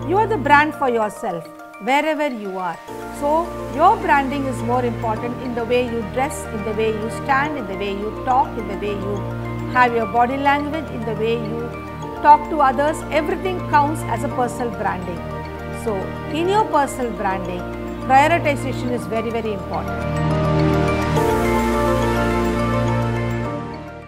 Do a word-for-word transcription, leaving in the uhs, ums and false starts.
You are the brand for yourself wherever you are. So your branding is more important in the way you dress, in the way you stand, in the way you talk, in the way you have your body language, in the way you talk to others. Everything counts as a personal branding. So in your personal branding, prioritization is very, very important.